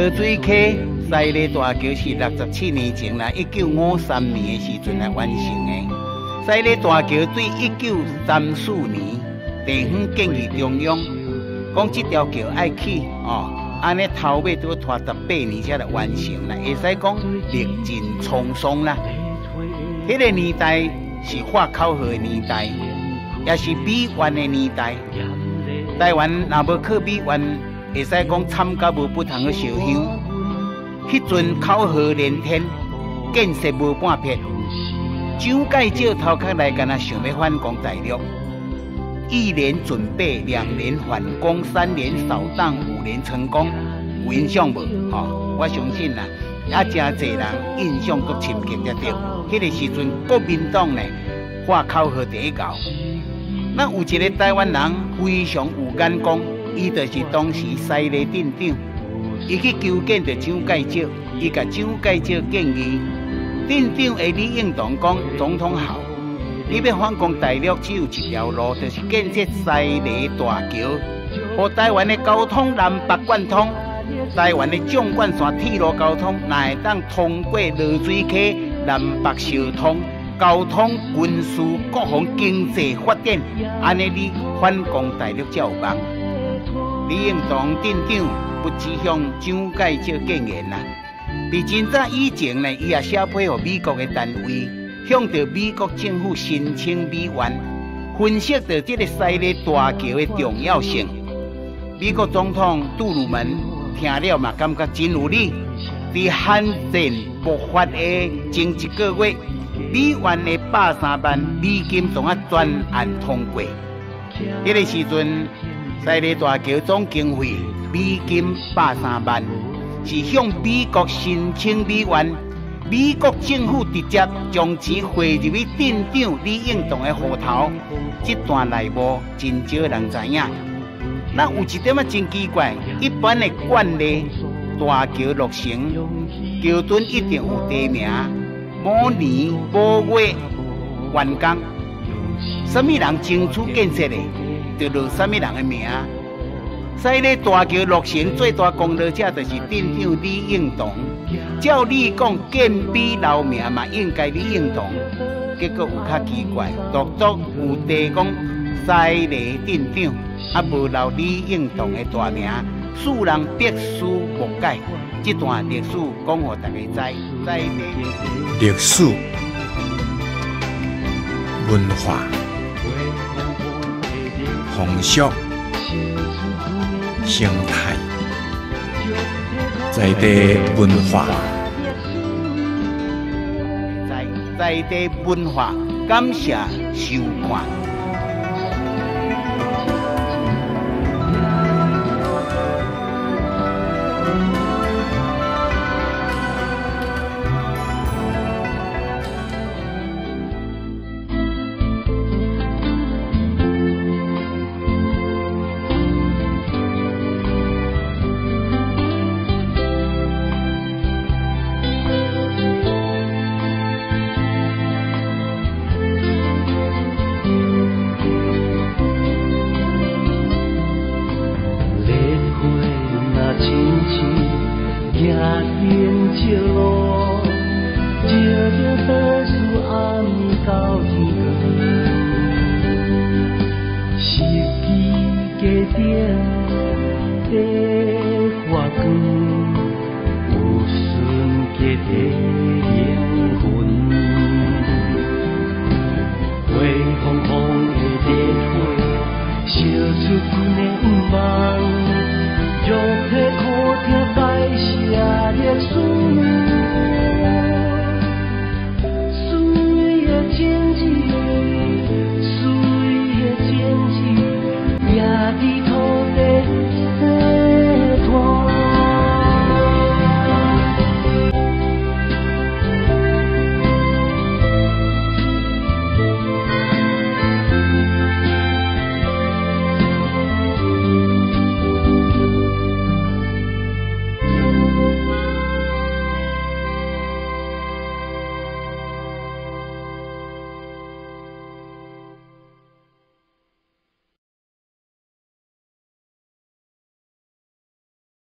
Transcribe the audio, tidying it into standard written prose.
落水溪西里大桥是67年前啦，1953年的时阵来完成的。西里大桥对1934年地方建议中央，讲这条桥爱起哦，安尼头尾都拖18年才来完成啦，会使讲历尽沧桑啦。迄个年代是化口河的年代，也是美元的年代。台湾若无靠美元，会使讲惨到无不通去烧香。迄阵口河连天，建设无半撇。蒋介石头壳来干那想要反攻大陆，1年准备，2年反攻，3年扫荡，5年成功，有印象无？哦，我相信啦，也真侪人印象都深刻得着。迄个时阵，国民党呢划口河第一高。那有一个台湾人非常有眼光，伊就是当时西里镇长，伊去求见着蒋介石，伊甲蒋介石建议。镇长的李应同讲：总统好，你要反攻大陆，只有一条路，就是建设西里大桥，和台湾的交通南北贯通。台湾的纵贯线铁路交通，哪会当通过落水溪南北相通，交通、军事、国防、经济发展，安尼你反攻大陆才有望。李应同镇长不只向蒋介石建言啦。伫真早以前呢，伊也写批予美国的单位，向着美国政府申请美元，分析着这个西里大桥的重要性。美国总统杜鲁门听了嘛，感觉真有理。伫罕战爆发的前1个月，美元的130万美金总啊专案通过。迄个时阵，西里大桥总经费美金130万。是向美国申请美元，美国政府直接将钱汇入去镇长李应同的户头。这段内幕真少人知影。那有一点真奇怪，一般的惯例，大桥落成，桥墩一定有地名，某年某月完工。什么人争取建设的，就落什么人的名。西里大桥落成最大功劳者就是镇长李应同。照理讲，建碑留名嘛，应该李应同。结果有较奇怪，独独有地讲西里镇长，啊无留李应同的大名，世人必须误解。这段历史讲互大家知。 历史、文化、风俗。生态、在地文化， 在地文化，感谢收看。 花光，有顺结的。